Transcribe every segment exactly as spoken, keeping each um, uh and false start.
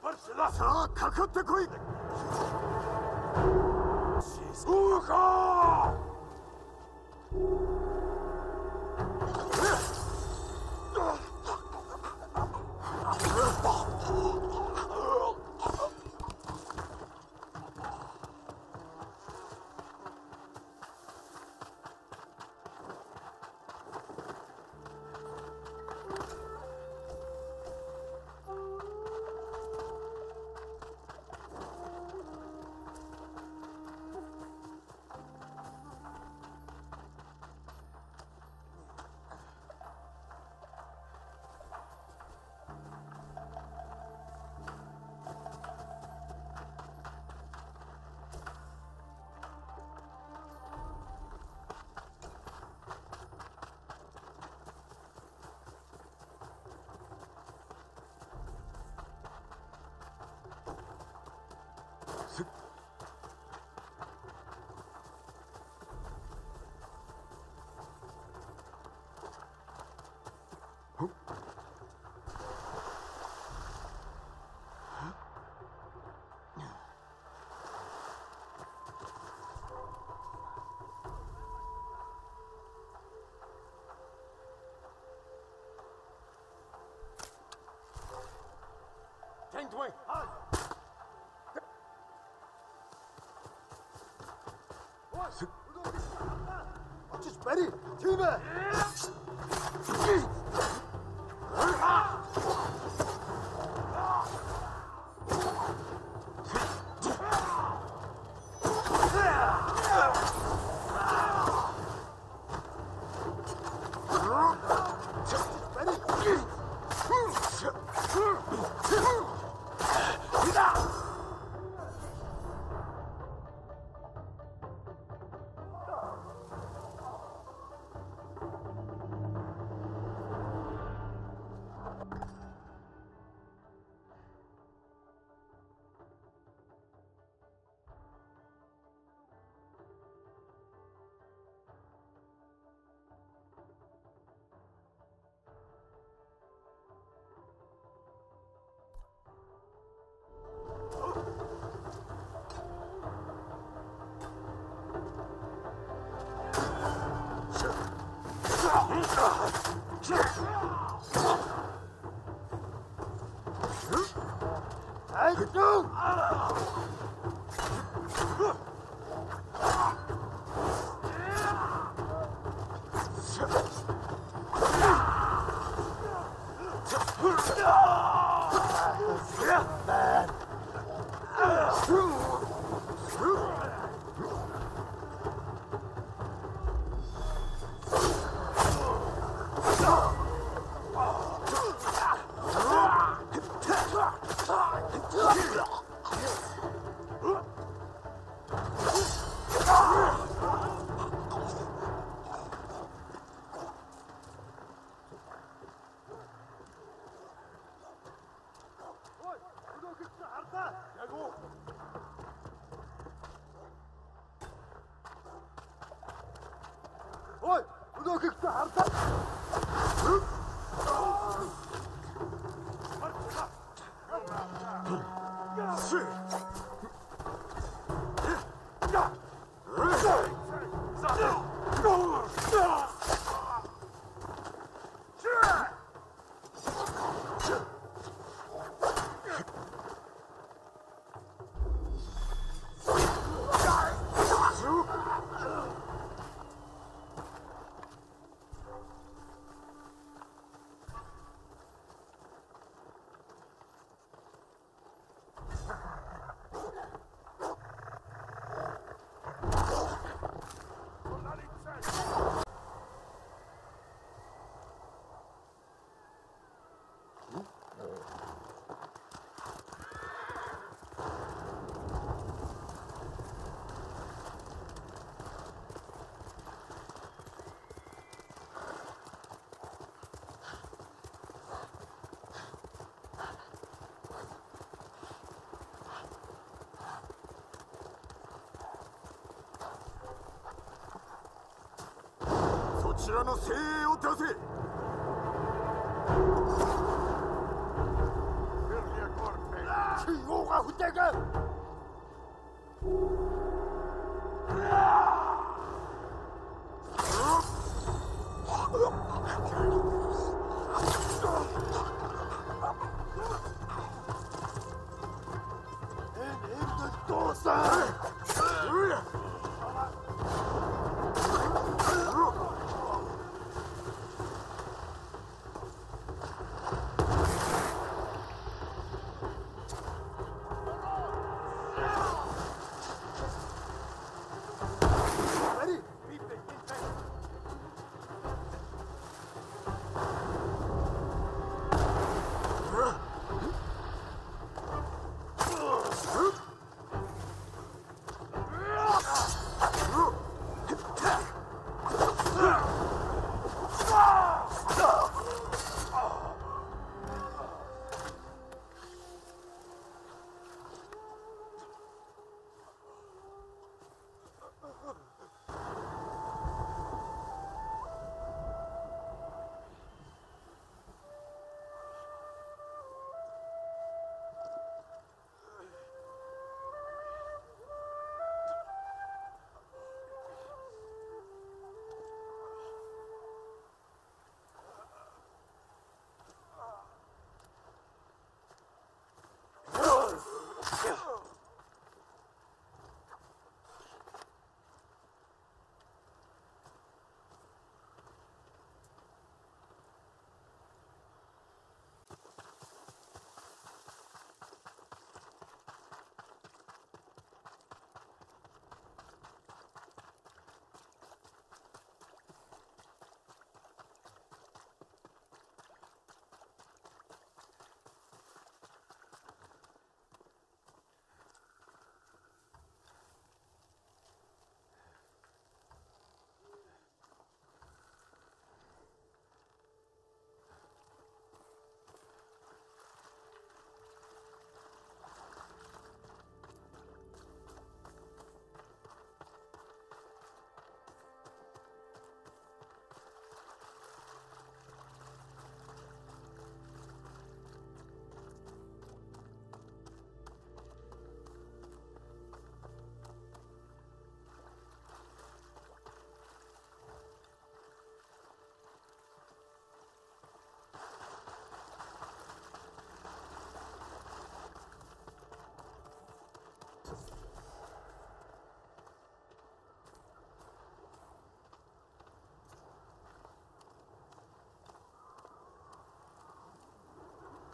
さあかかってこい。そうか。Just ready, Tima.こちらの精鋭を出せ。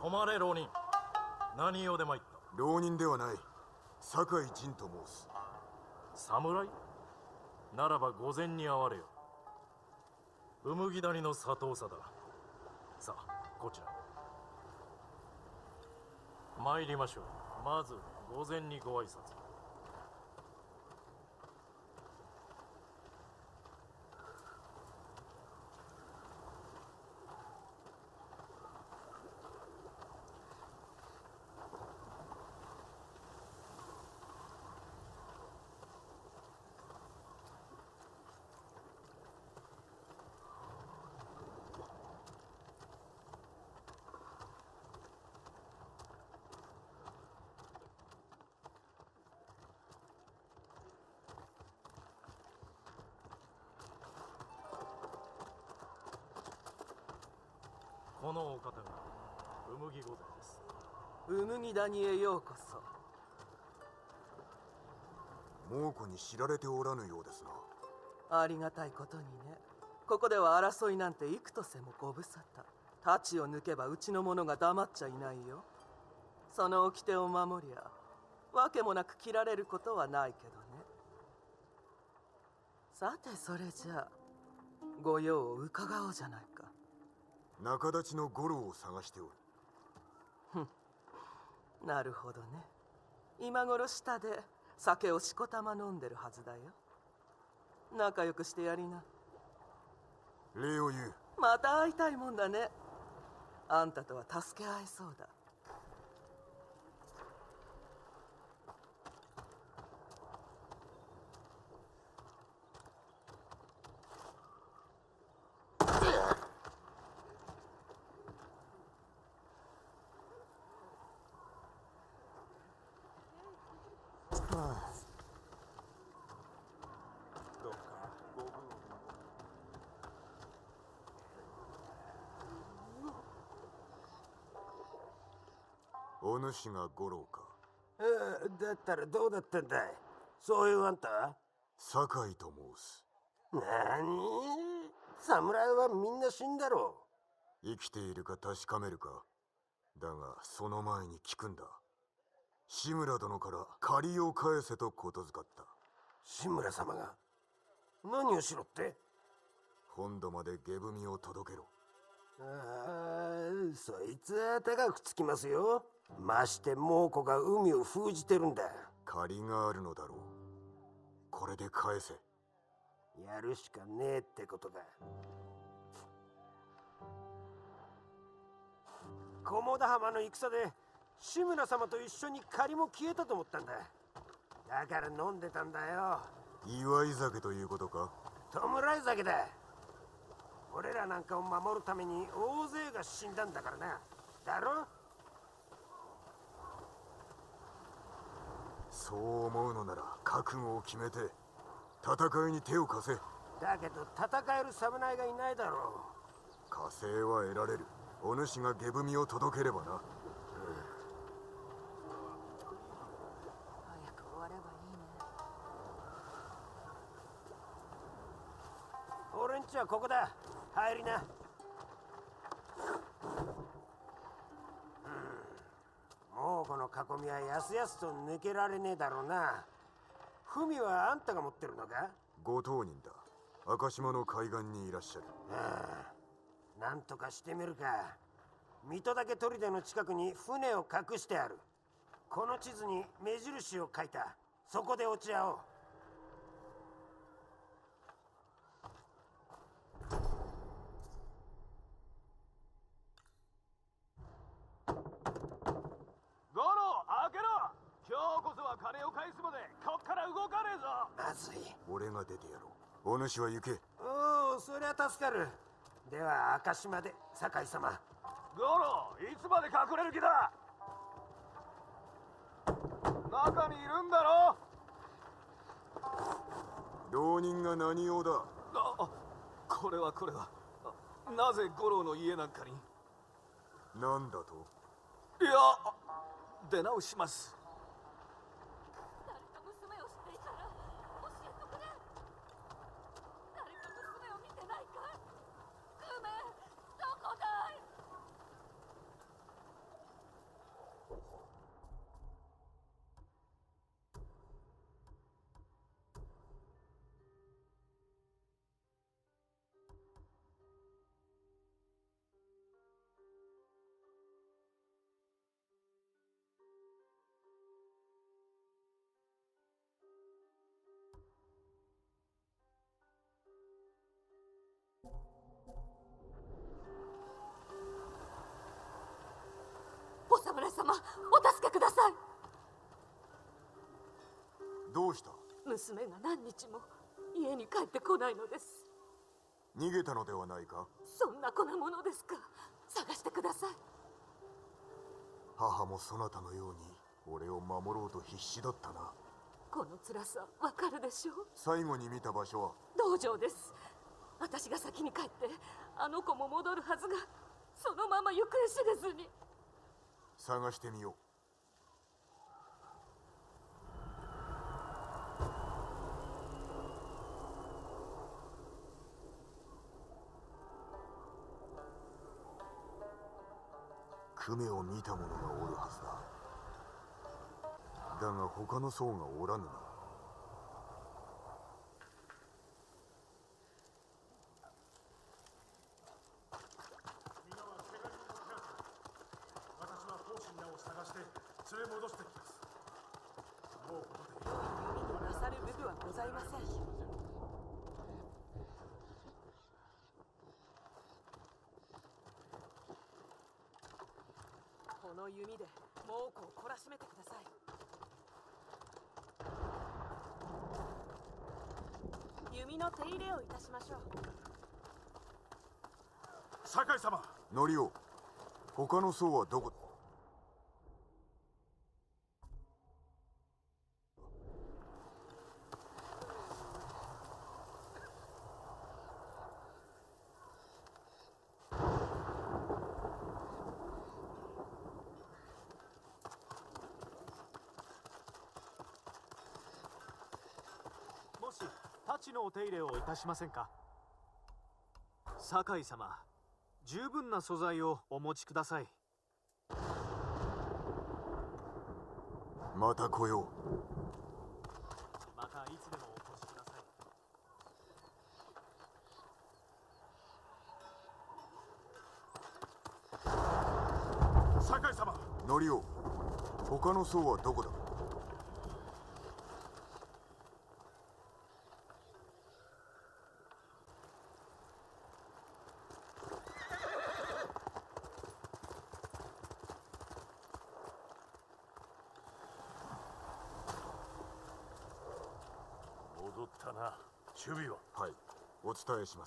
止まれ浪人。何用で参った？ 浪人ではない。酒井仁と申す。 侍？ならば御前に会われよ。うむぎ谷の佐藤佐だ。さあこちら参りましょう。まず御前にご挨拶。このお方がうむぎ御前です。 うむぎ谷へようこそ。 猛虎に知られておらぬようですな。 ありがたいことにね。ここでは争いなんて幾とせもご無沙汰。太刀を抜けばうちの者が黙っちゃいないよ。その掟を守りゃわけもなく切られることはないけどね。さてそれじゃあご用を伺おうじゃないか。 仲立ちの五郎を探しておる。 ふん、なるほどね。今頃下で酒をしこたま飲んでるはずだよ。仲良くしてやりな。 礼を言う。 また会いたいもんだね。あんたとは助け合えそうだ。 お主が五郎か。 ああ、だったらどうだったんだい。そういうあんた？ 酒井と申す。 なに？侍はみんな死んだろう。生きているか確かめるか。だがその前に聞くんだ。志村殿から借りを返せとことづかった。 志村様が何をしろって？ 本土まで下踏を届けろ。 ああ、そいつは高くつきますよ。まして猛虎が海を封じてるんだ。 借りがあるのだろう。これで返せ。 やるしかねえってことだ。菰田浜の戦で志村様と一緒に借りも消えたと思ったんだ。だから飲んでたんだよ。 祝い酒ということか？ 弔い酒だ。俺らなんかを守るために大勢が死んだんだからな。だろ？ そう思うのなら覚悟を決めて戦いに手を貸せ。 だけど戦える侍がいないだろう。 加勢は得られる。お主が下踏を届ければな。うん、 早く終わればいいね。 俺んちはここだ。入りな。猛虎の囲みはやすやすと抜けられねえだろうな。文はあんたが持ってるのか？ ご当人だ。赤島の海岸にいらっしゃる。 ああ、なんとかしてみるか。水戸岳砦の近くに船を隠してある。この地図に目印を書いた。そこで落ち合おう。 五郎、開けろ。今日こそは金を返すまでこっから動かねえぞ。 まずい。 俺が出てやろう。お主は行け。 おお、そりゃ助かる。では赤島で酒井様。 五郎、いつまで隠れる気だ。中にいるんだろ。 浪人が何用だ。 あ、あ、これはこれは。なぜ五郎の家なんかに。 なんだと。 いや、出直します。 誰か娘を知っていたら教えてくれ。誰か娘を見てないか。久米、どこだい。 様、お助けください。 どうした？ 娘が何日も家に帰ってこないのです。 逃げたのではないか？ そんな子なものですか。探してください。 母もそなたのように俺を守ろうと必死だったな。 この辛さわかるでしょう。 最後に見た場所は？ 道場です。私が先に帰ってあの子も戻るはずが、そのまま行方知れずに。 探してみよう。クメを見た者がおるはずだ。だが他の僧がおらぬな。 私はポーシンナを探して連れ戻してきます。もうことで弓に勝る武具はございません。この弓で猛虎を懲らしめてください。弓の手入れをいたしましょう。 酒井様、 ノリオ、他の僧はどこだ？ もし太刀のお手入れをいたしませんか？酒井様、十分な素材をお持ちください。 また来よう。 またいつでもお越しください。 酒井様、 ノリオ、他の僧はどこだ？ 戻ったな。守備は？ はい、お伝えします。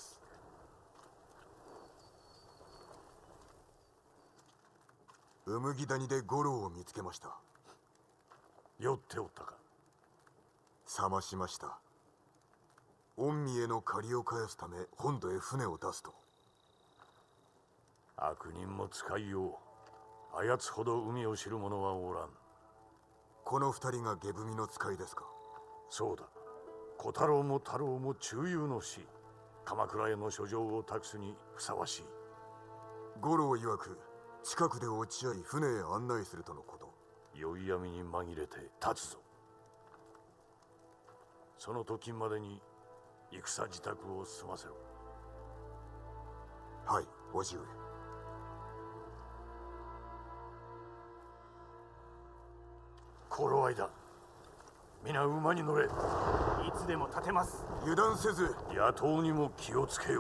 うむぎ谷で五郎を見つけました。 酔っておったか？ 覚ましました。御身への借りを返すため本土へ船を出すと。 悪人も使いよう。あやつほど海を知る者はおらん。 この二人が下踏みの使いですか？ そうだ。小太郎も太郎も中庸の死。鎌倉への書状を託すにふさわしい。 五郎曰く近くで落ち合い船へ案内するとのこと。 宵闇に紛れて立つぞ。その時までに戦支度を済ませろ。 はい、叔父上。 頃合いだ。皆馬に乗れ。いつでも立てます。 油断せず。 野党にも気をつけよ。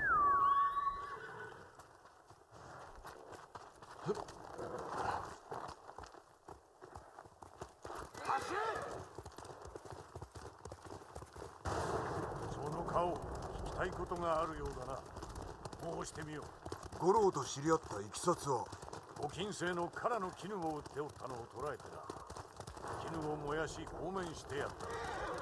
その顔、聞きたいことがあるようだな。申してみよう。五郎と知り合ったいきさつは？ ご金星の唐の絹を売っておったのを捕らえてな。絹を燃やし放免してやった。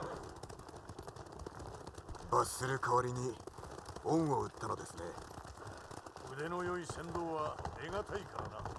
罰する代わりに恩を売ったのですね。 腕の良い船頭は得難いからな。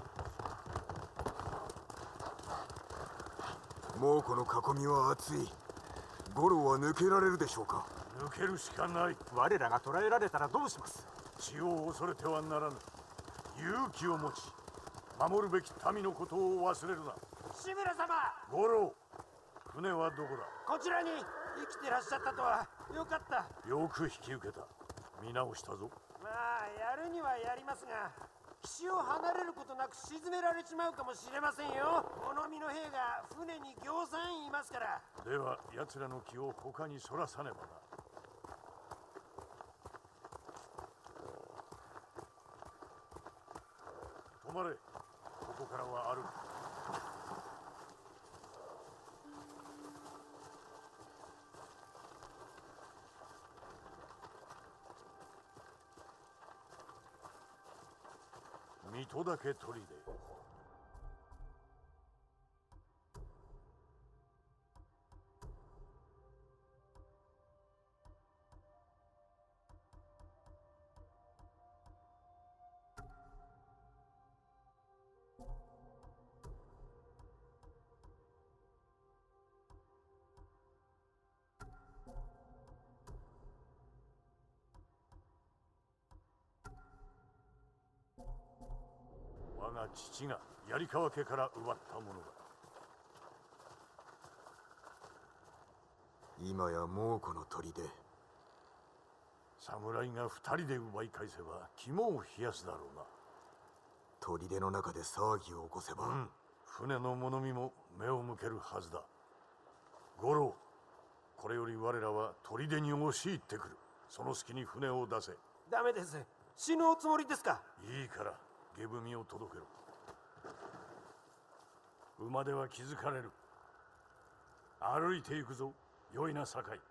もうこの囲みは厚い。五郎は抜けられるでしょうか？ 抜けるしかない。 我らが捕らえられたらどうします？ 死を恐れてはならぬ。勇気を持ち守るべき民のことを忘れるな。 志村様、 五郎、船はどこだ？ こちらに。生きてらっしゃったとはよかった。 よく引き受けた。見直したぞ。 まあやるにはやりますが、岸を離れることなく沈められちまうかもしれませんよ。おのみの兵が船にぎょうさんいますから。 では奴らの気を他にそらさねばな。止まれ。ここからは歩く。水戸だけ砦。我が父が槍川家から奪ったものだ。 今や猛虎の砦。 侍が二人で奪い返せば肝を冷やすだろうな。 砦の中で騒ぎを起こせば、 うん、船の物見も目を向けるはずだ。五郎、これより我らは砦に押し入ってくる。その隙に船を出せ。 ダメです。死ぬおつもりですか？ いいから下踏みを届けろ。馬では気づかれる。歩いて行くぞ、よいな酒井。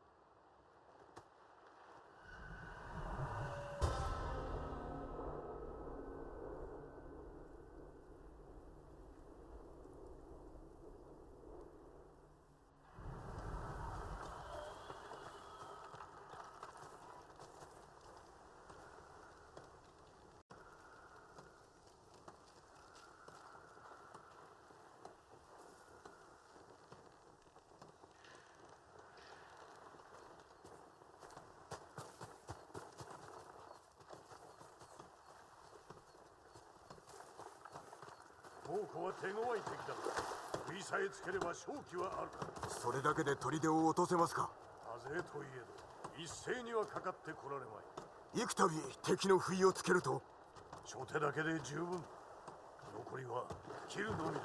猛虎は手強い敵だ。食いさえつければ勝機はある。 それだけで砦を落とせますか？ 多勢といえど一斉にはかかってこられまい。 幾度敵の不意をつけると、 初手だけで十分。残りは切るのみだ。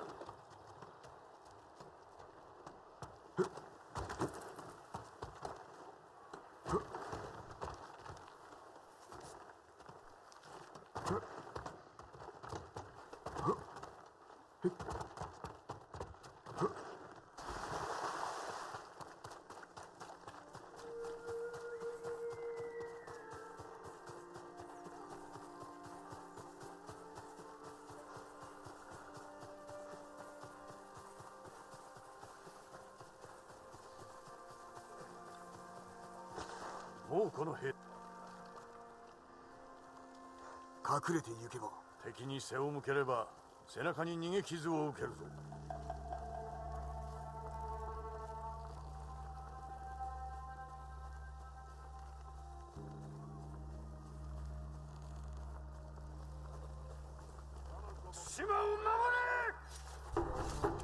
もうこの兵、 隠れて行けば敵に背を向ければ背中に逃げ傷を受けるぞ。島を守れ！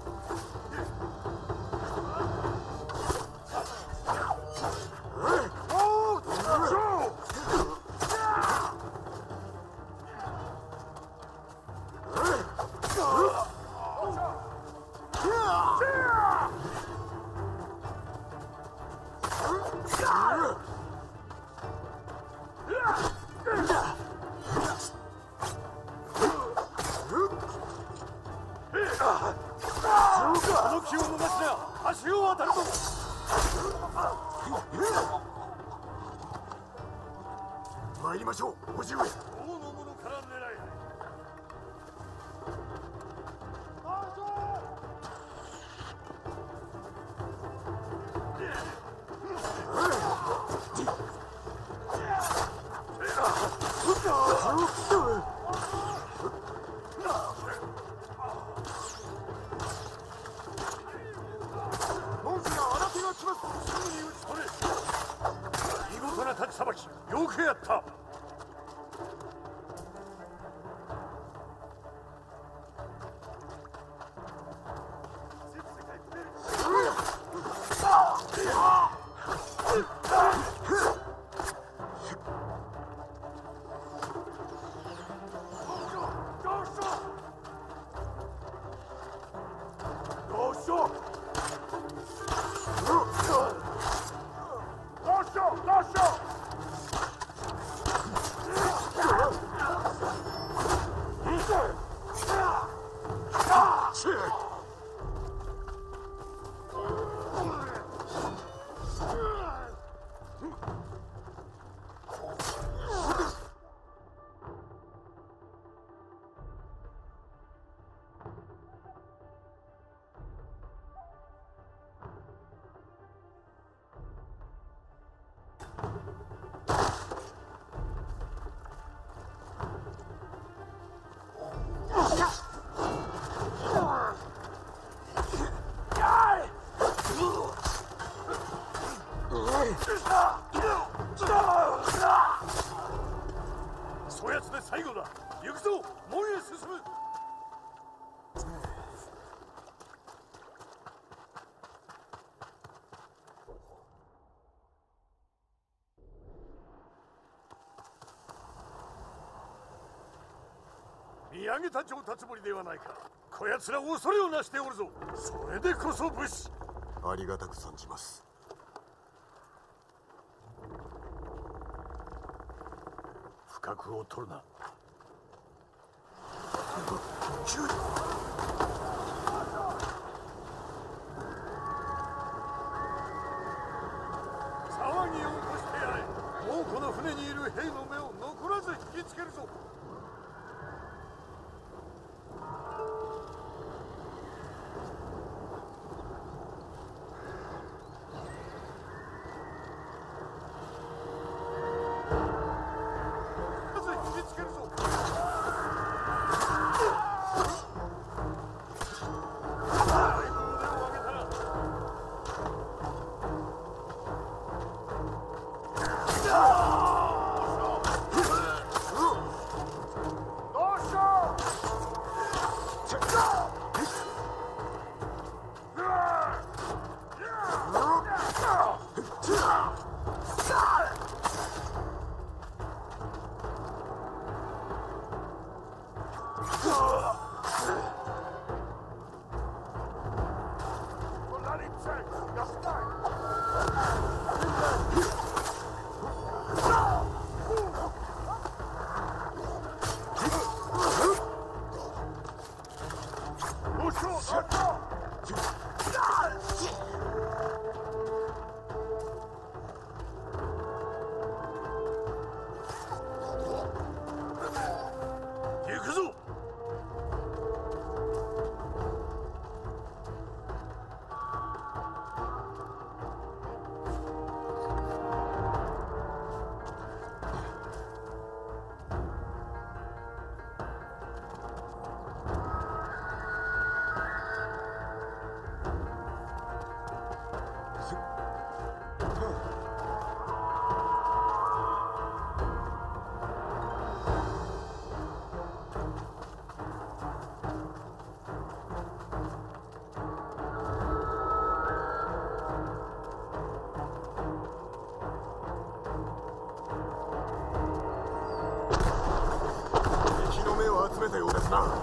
あの気を逃すな。橋を渡るぞ。 参りましょう、叔父上。 王の者から狙え。見事な立ちさばき、よくやった。 進む。見上げた上達ぶりではないか。こやつら恐れをなしておるぞ。それでこそ武士。 ありがたく存じます。 不覚を取るな。騒ぎを起こしてやれ。もうこの船にいる兵の目を残らず引きつけるぞ。 集めたようですな。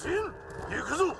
シン、行くぞ。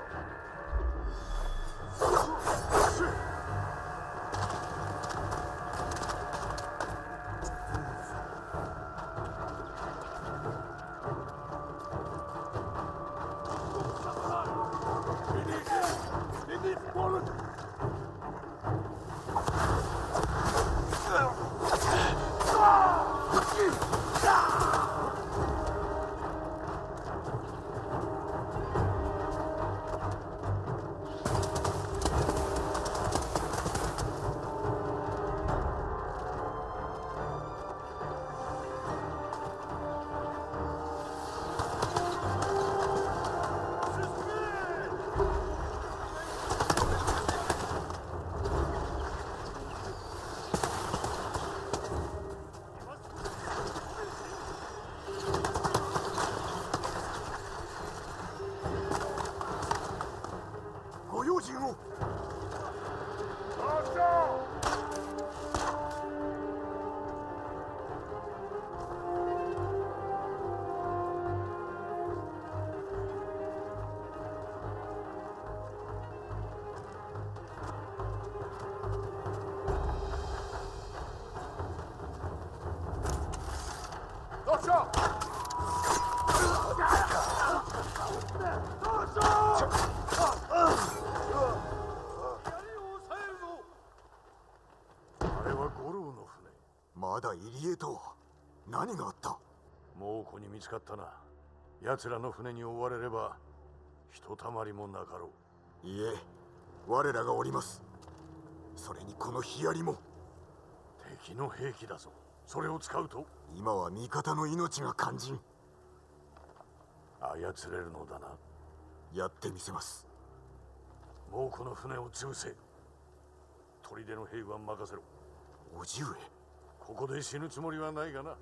ご用心を。 あれは五郎の船。 まだ入江とは何があった？ 猛虎に見つかったな。奴らの船に追われればひとたまりもなかろう。 いえ、我らがおります。それにこのヒヤリも。 敵の兵器だぞ。それを使うと今は味方の命が肝心。 操れるのだな。 やってみせます。 猛虎の船を潰せ。砦の兵は任せろ。 叔父上、 ここで死ぬつもりはないがな。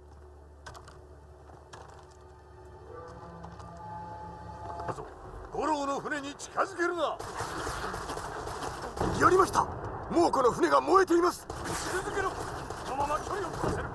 だぞ、五郎の船に近づけるな。 やりました。猛虎の船が燃えています。 続けろ。そのまま距離を取らせる。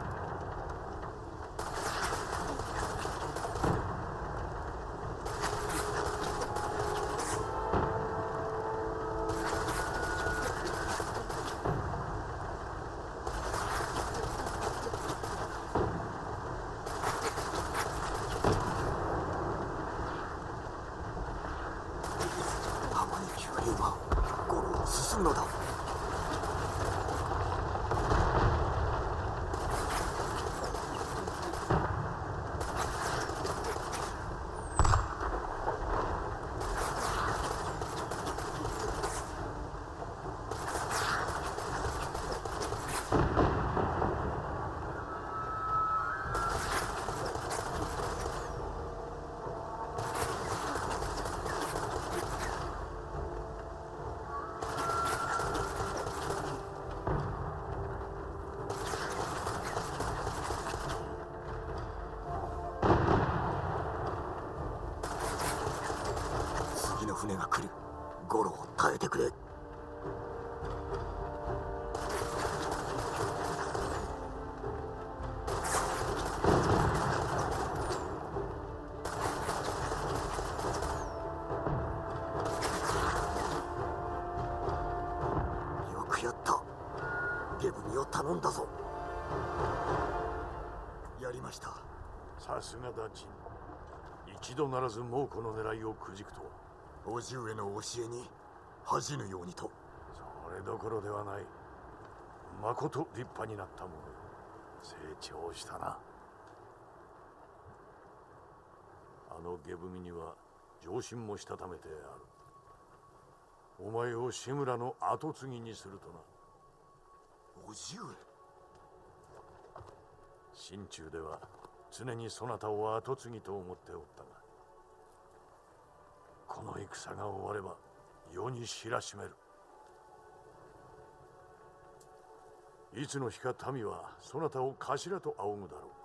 浜に急兵が五郎を進むのだ。次の船が来る。五郎、耐えてくれ。よくやった。ゲブミを頼んだぞ。やりました。 さすがだ、陳。一度ならず猛虎の狙いをくじくとは。 叔父上の教えに恥じぬようにと。 それどころではない。まこと立派になったもの。成長したな。あのゲブミには上心もしたためてある。お前を志村の跡継ぎにするとな。 叔父上。 心中では常にそなたを跡継ぎと思っておったが、この戦が終われば世に知らしめる。いつの日か民はそなたを頭と仰ぐだろ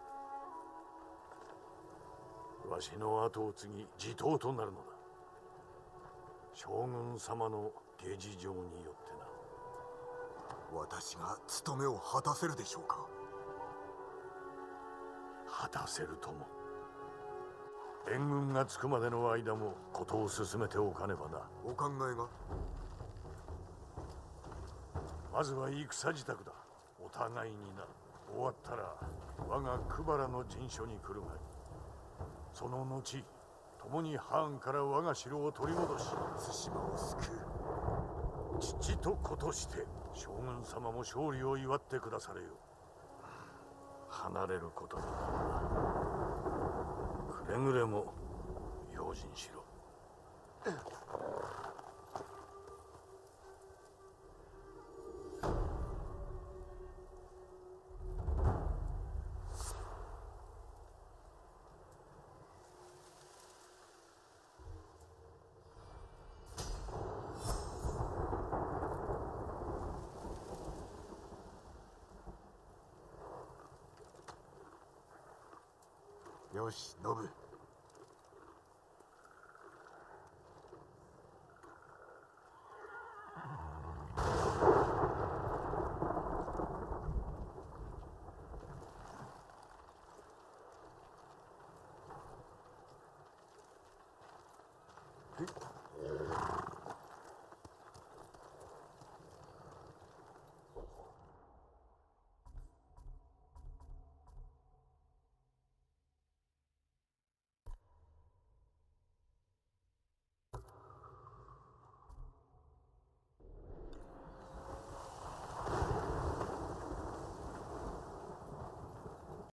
う。わしの後を継ぎ地頭となるのだ。将軍様の下事情によってな。 私が務めを果たせるでしょうか？ 果たせるとも。 援軍が着くまでの間も事を進めておかねばな。 お考えが？ まずは戦支度だ。お互いにな。終わったら我がクバラの陣所に来るがいい。その後共にハーンから我が城を取り戻し対馬を救う。父と子として将軍様も勝利を祝ってくだされよ。離れることになるな。くれぐれも用心しろ。 よし、ノブ。えっ